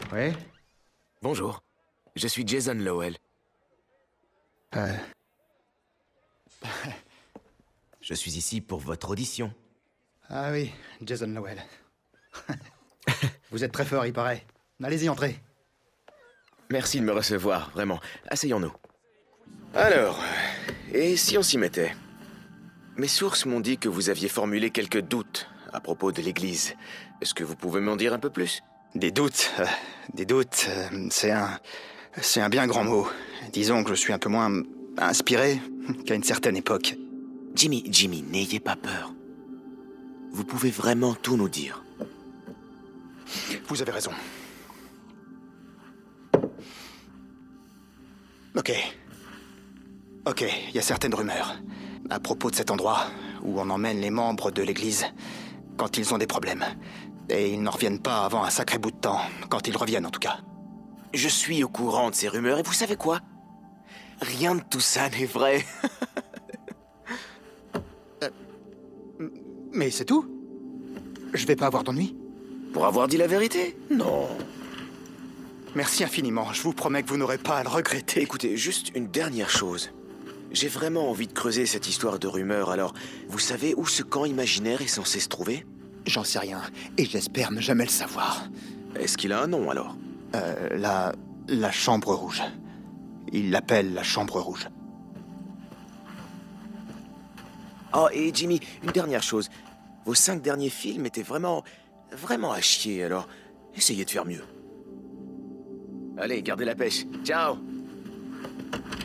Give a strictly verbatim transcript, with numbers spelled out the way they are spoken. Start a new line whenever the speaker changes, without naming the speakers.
Ouais.
Bonjour, je suis Jason Lowell.
Euh...
Je suis ici pour votre audition.
Ah oui, Jason Lowell. Vous êtes très fort, il paraît. Allez-y, entrez.
Merci de me recevoir, vraiment. Asseyons-nous. Alors, et si on s'y mettait? Mes sources m'ont dit que vous aviez formulé quelques doutes à propos de l'Église. Est-ce que vous pouvez m'en dire un peu plus?
Des doutes, euh, des doutes, euh, c'est un... c'est un bien grand mot. Disons que je suis un peu moins inspiré qu'à une certaine époque.
Jimmy, Jimmy, n'ayez pas peur. Vous pouvez vraiment tout nous dire.
Vous avez raison. Ok. Ok, il y a certaines rumeurs à propos de cet endroit où on emmène les membres de l'Église quand ils ont des problèmes. Et ils n'en reviennent pas avant un sacré bout de temps, quand ils reviennent en tout cas.
Je suis au courant de ces rumeurs et vous savez quoi? Rien de tout ça n'est vrai.
euh, mais c'est tout? Je vais pas avoir d'ennui?
Pour avoir dit la vérité? Non.
Merci infiniment, je vous promets que vous n'aurez pas à le regretter.
Écoutez, juste une dernière chose. J'ai vraiment envie de creuser cette histoire de rumeurs, alors vous savez où ce camp imaginaire est censé se trouver?
J'en sais rien, et j'espère ne jamais le savoir.
Est-ce qu'il a un nom, alors?
Euh, la... la Chambre Rouge. Il l'appelle la Chambre Rouge.
Oh, et Jimmy, une dernière chose. Vos cinq derniers films étaient vraiment... vraiment à chier, alors essayez de faire mieux. Allez, gardez la pêche. Ciao!